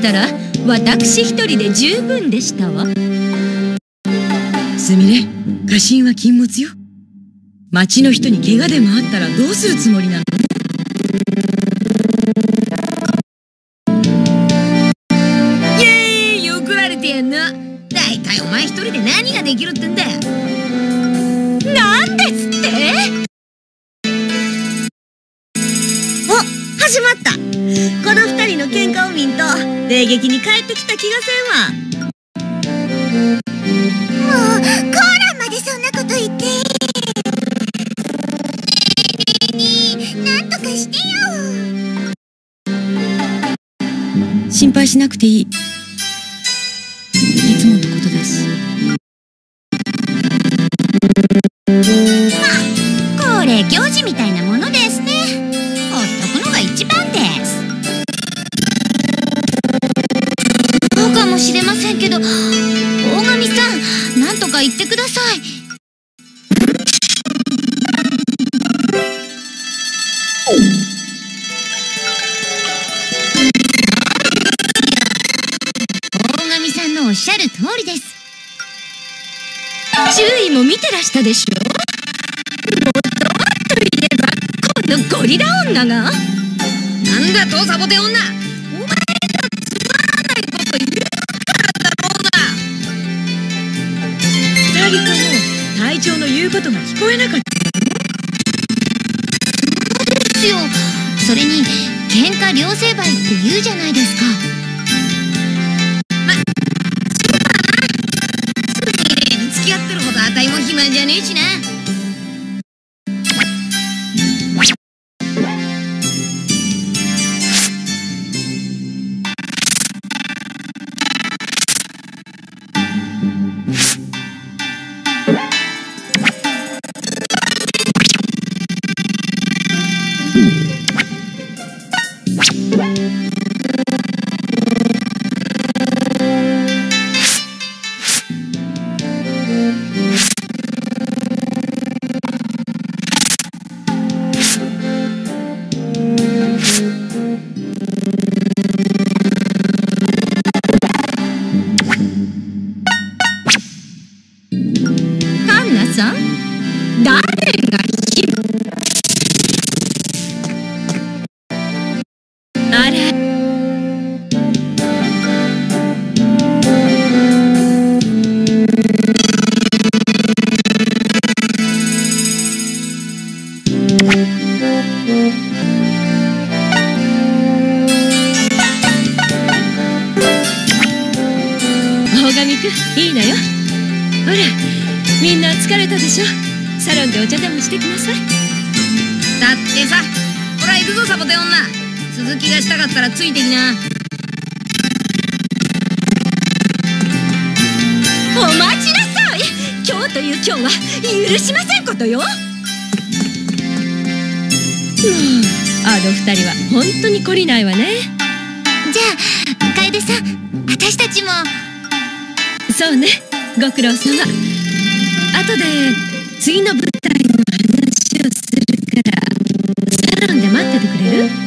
したら私一人で十分でしたわ。 すみれ、家臣は禁物よ。町の人に怪我でもあったらどうするつもりなの？ イエーイ、怒られてやんな。だいたいお前一人で何ができるってんだよ。なんですって？ お、始まった。この二人の喧嘩を見んと礼撃に帰ってきた気がせんわ。 もうコーラまでそんなこと言って。なんとかしてよ。 心配しなくていい。いつものことだし。 まあ、恒例行事みたいなものですね。ほっとくのが一番です。そうかもしれませんけど、大神さん、なんとか言ってください。大神さんのおっしゃる通りです。 注意も見てらしたでしょ。もっと言えばこのゴリラ女が。なんだとサボテン女、お前がつまらないこと言うからだろうな。 二人とも隊長の言うことが聞こえなかった。 そうですよ。それに喧嘩両成敗って言うじゃないですか。 そうだな。すみれに付き合ってるほどあたいも暇じゃねえしな。カンナさん、誰があれ。大神くん、いいのよ。ほら、みんな疲れたでしょ。サロンでお茶でもしてきなさい。だってさ、ほら行くぞサボテン女。続きがしたかったらついてきな。お待ちなさい。今日という今日は許しませんことよ。あの二人は本当に懲りないわね。 じゃあ楓さん、私たちも。 そうね、ご苦労様。後で次の舞台の話をするからサロンで待っててくれる？